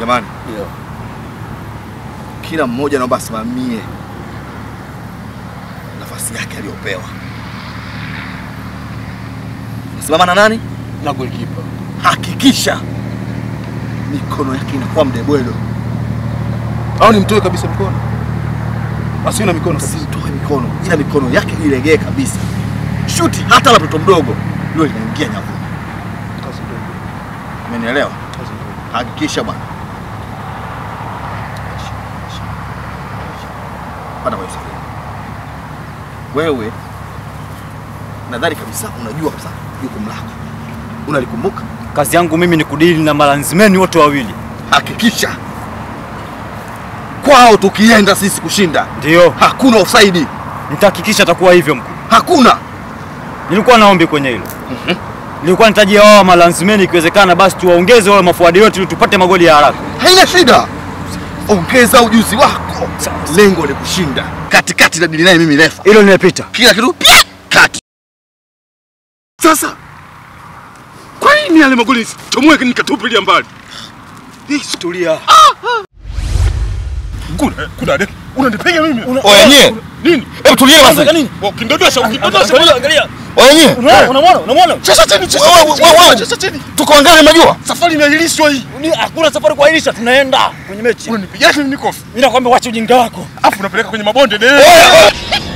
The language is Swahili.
Jamani, ndio. Kila mmoja naomba asimamie nafasi yake aliyopewa. Simama na nani? Na goalkeeper. Hakikisha mikono yake inakuwa mdebwelo. Au nimtoe kabisa mikono? Asiwe na mikono kabisa. Toe mikono. Ila mikono yake ilegee kabisa. Shuti hata la mtoto mdogo ndio linaingia nyavuni. Kazi ndogo. Umenielewa? Kazi ndogo. Hakikisha bwana. Pana wewe nadhani kabisa unajua kabisa jukumu lako. Unalikumbuka? Kazi yangu mimi ni kudili na malanzimeni wote wawili. Hakikisha kwao tukienda sisi kushinda. Ndio. Hakuna offside. Nitahakikisha atakuwa hivyo mkuu. Hakuna. Nilikuwa naombi kwenye hilo. Nilikuwa nitajia wao malanzimeni ikiwezekana basi tuwaongeze wale mafuadi yote ili tupate magoli ya haraka. Haina shida. Ongeza ujuzi wako. Lengo ni kushinda. Katikati na dili naye mimi refa. Hilo nimepita. Kila kitu kati. Sasa kwa nini yale magoli chomoe nikatupilia mbali? Hii tulia. Kuna unanipiga mimi. Oya nyie. Nini? Hebu tulie basi. Ukindodosha. Angalia. Oya nyie. Unamuona? Sasa chini. Sasa chini. Tuko angani unajua? Safari imeahirishwa hii. Hakuna safari kuahirisha, tunaenda kwenye mechi. Unanipiga nini kofi? Mimi nakwambia wacha ujinga wako. Afu unapeleka kwenye mabonde.